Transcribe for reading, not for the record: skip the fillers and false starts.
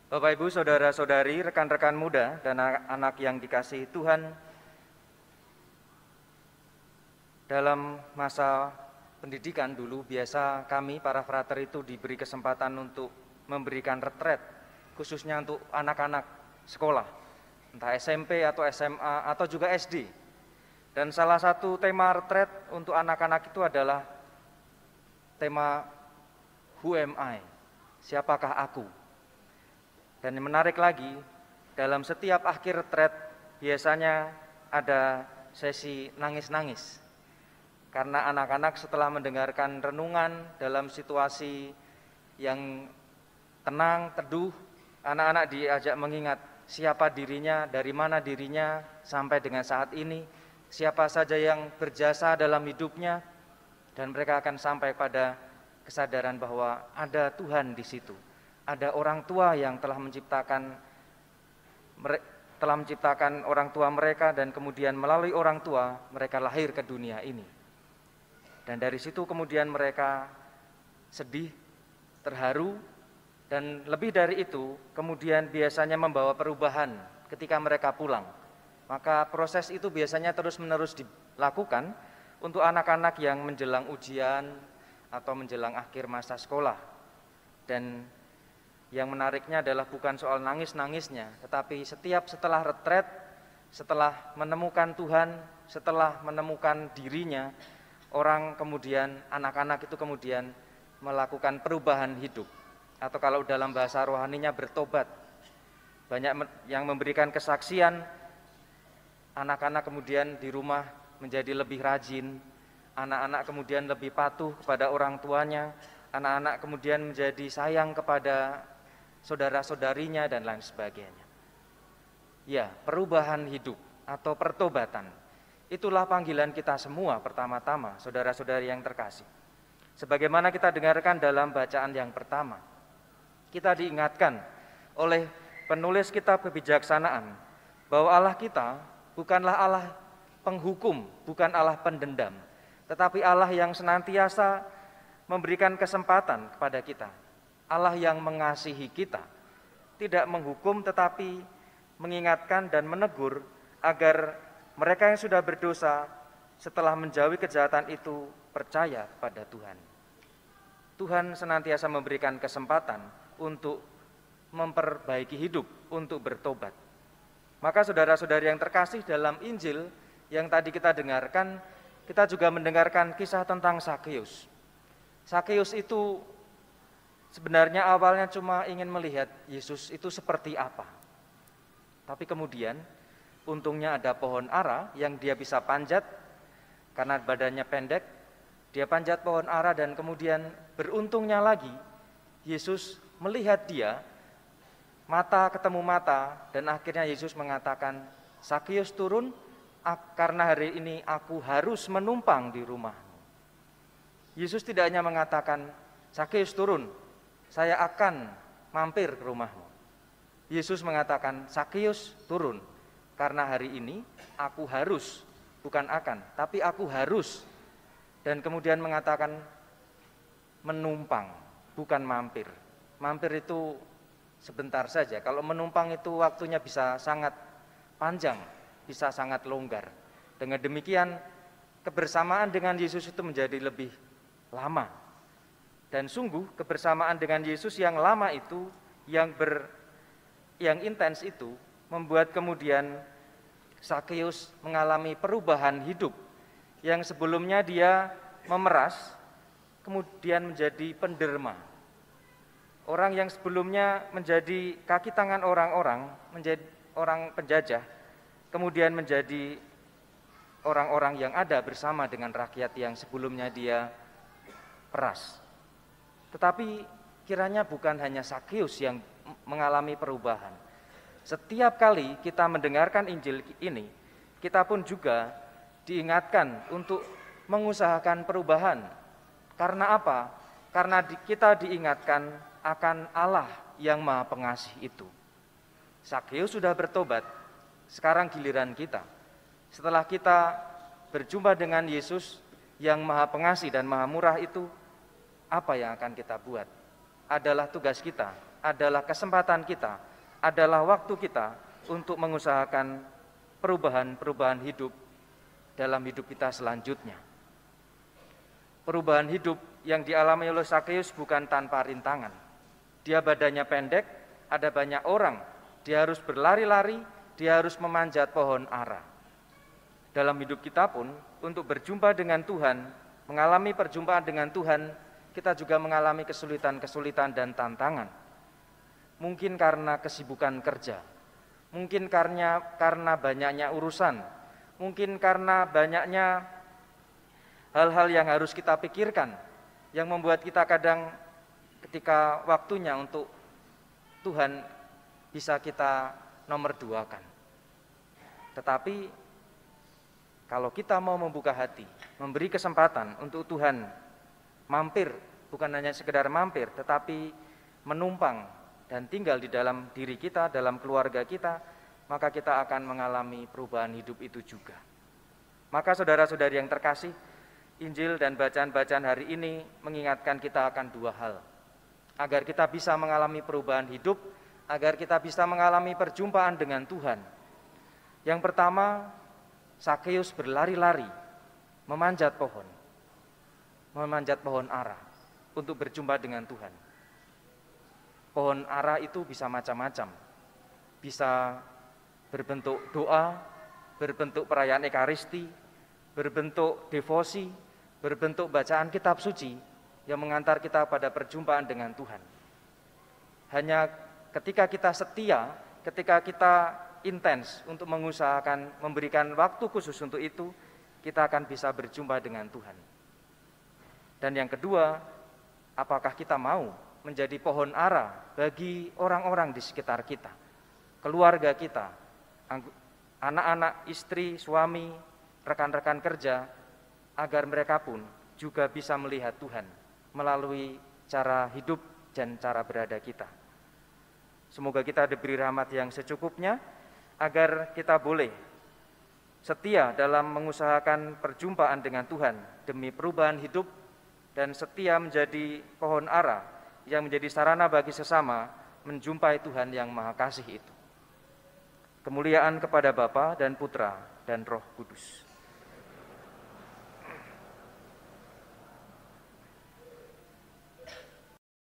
Bapak Ibu, saudara-saudari, rekan-rekan muda dan anak-anak yang dikasihi Tuhan, dalam masa pendidikan dulu biasa kami para frater itu diberi kesempatan untuk memberikan retret khususnya untuk anak-anak sekolah, entah SMP atau SMA atau juga SD. Dan salah satu tema retret untuk anak-anak itu adalah tema Who am I? Siapakah aku? Dan yang menarik lagi, dalam setiap akhir retret biasanya ada sesi nangis-nangis. Karena anak-anak setelah mendengarkan renungan dalam situasi yang tenang, teduh, anak-anak diajak mengingat siapa dirinya, dari mana dirinya sampai dengan saat ini, siapa saja yang berjasa dalam hidupnya, dan mereka akan sampai pada kesadaran bahwa ada Tuhan di situ. Ada orang tua yang telah menciptakan orang tua mereka, dan kemudian melalui orang tua mereka lahir ke dunia ini. Dan dari situ kemudian mereka sedih, terharu, dan lebih dari itu kemudian biasanya membawa perubahan ketika mereka pulang. Maka proses itu biasanya terus-menerus dilakukan untuk anak-anak yang menjelang ujian atau menjelang akhir masa sekolah. Dan yang menariknya adalah bukan soal nangis-nangisnya, tetapi setelah retret, setelah menemukan Tuhan, setelah menemukan dirinya, anak-anak itu kemudian melakukan perubahan hidup, atau kalau dalam bahasa rohaninya bertobat. Banyak yang memberikan kesaksian, anak-anak kemudian di rumah menjadi lebih rajin, anak-anak kemudian lebih patuh kepada orang tuanya, anak-anak kemudian menjadi sayang kepada saudara-saudarinya dan lain sebagainya. Ya, perubahan hidup atau pertobatan, itulah panggilan kita semua pertama-tama, saudara-saudari yang terkasih. Sebagaimana kita dengarkan dalam bacaan yang pertama, kita diingatkan oleh penulis kitab kebijaksanaan bahwa Allah kita bukanlah Allah penghukum, bukan Allah pendendam, tetapi Allah yang senantiasa memberikan kesempatan kepada kita. Allah yang mengasihi kita, tidak menghukum tetapi mengingatkan dan menegur agar mereka yang sudah berdosa setelah menjauhi kejahatan itu percaya pada Tuhan. Tuhan senantiasa memberikan kesempatan untuk memperbaiki hidup, untuk bertobat. Maka saudara-saudari yang terkasih, dalam Injil yang tadi kita dengarkan, kita juga mendengarkan kisah tentang Sakeus. Sakeus itu sebenarnya awalnya cuma ingin melihat Yesus itu seperti apa. Tapi kemudian untungnya ada pohon ara yang dia bisa panjat, karena badannya pendek, dia panjat pohon ara, dan kemudian beruntungnya lagi Yesus melihat dia, mata ketemu mata, dan akhirnya Yesus mengatakan, Sakeus turun, karena hari ini aku harus menumpang di rumahmu. Yesus tidak hanya mengatakan, Sakeus turun, saya akan mampir ke rumahmu. Yesus mengatakan, Sakeus turun, karena hari ini aku harus, bukan akan, tapi aku harus. Dan kemudian mengatakan menumpang, bukan mampir. Mampir itu sebentar saja, kalau menumpang itu waktunya bisa sangat panjang, bisa sangat longgar. Dengan demikian kebersamaan dengan Yesus itu menjadi lebih lama. Dan sungguh kebersamaan dengan Yesus yang lama itu, yang intens itu, membuat kemudian Sakeus mengalami perubahan hidup. Yang sebelumnya dia memeras, kemudian menjadi penderma. Orang yang sebelumnya menjadi kaki tangan orang-orang, menjadi orang penjajah, kemudian menjadi orang-orang yang ada bersama dengan rakyat yang sebelumnya dia peras. Tetapi kiranya bukan hanya Sakeus yang mengalami perubahan. Setiap kali kita mendengarkan Injil ini, kita pun juga diingatkan untuk mengusahakan perubahan. Karena apa? Karena kita diingatkan akan Allah yang Maha Pengasih itu. Sakeus sudah bertobat, sekarang giliran kita. Setelah kita berjumpa dengan Yesus yang Maha Pengasih dan Maha Murah itu, apa yang akan kita buat? Adalah tugas kita, adalah kesempatan kita, adalah waktu kita untuk mengusahakan perubahan hidup dalam hidup kita selanjutnya. Perubahan hidup yang dialami oleh Sakeus bukan tanpa rintangan. Dia badannya pendek, ada banyak orang, dia harus berlari-lari, dia harus memanjat pohon ara. Dalam hidup kita pun, untuk berjumpa dengan Tuhan, mengalami perjumpaan dengan Tuhan, kita juga mengalami kesulitan-kesulitan dan tantangan. Mungkin karena kesibukan kerja, mungkin karena banyaknya urusan, mungkin karena banyaknya hal-hal yang harus kita pikirkan, yang membuat kita kadang ketika waktunya untuk Tuhan bisa kita nomor duakan. Tetapi kalau kita mau membuka hati, memberi kesempatan untuk Tuhan mampir, bukan hanya sekedar mampir, tetapi menumpang dan tinggal di dalam diri kita, dalam keluarga kita, maka kita akan mengalami perubahan hidup itu juga. Maka saudara-saudari yang terkasih, Injil dan bacaan-bacaan hari ini mengingatkan kita akan dua hal. Agar kita bisa mengalami perubahan hidup, agar kita bisa mengalami perjumpaan dengan Tuhan. Yang pertama, Sakeus berlari-lari, memanjat pohon ara untuk berjumpa dengan Tuhan. Pohon ara itu bisa macam-macam, bisa berbentuk doa, berbentuk perayaan Ekaristi, berbentuk devosi, berbentuk bacaan kitab suci yang mengantar kita pada perjumpaan dengan Tuhan. Hanya ketika kita setia, ketika kita intens untuk mengusahakan memberikan waktu khusus untuk itu, kita akan bisa berjumpa dengan Tuhan. Dan yang kedua, apakah kita mau menjadi pohon ara bagi orang-orang di sekitar kita, keluarga kita, anak-anak, istri, suami, rekan-rekan kerja, agar mereka pun juga bisa melihat Tuhan melalui cara hidup dan cara berada kita. Semoga kita diberi rahmat yang secukupnya, agar kita boleh setia dalam mengusahakan perjumpaan dengan Tuhan demi perubahan hidup, dan setia menjadi pohon ara yang menjadi sarana bagi sesama menjumpai Tuhan yang Maha Kasih itu. Kemuliaan kepada Bapa dan Putra dan Roh Kudus.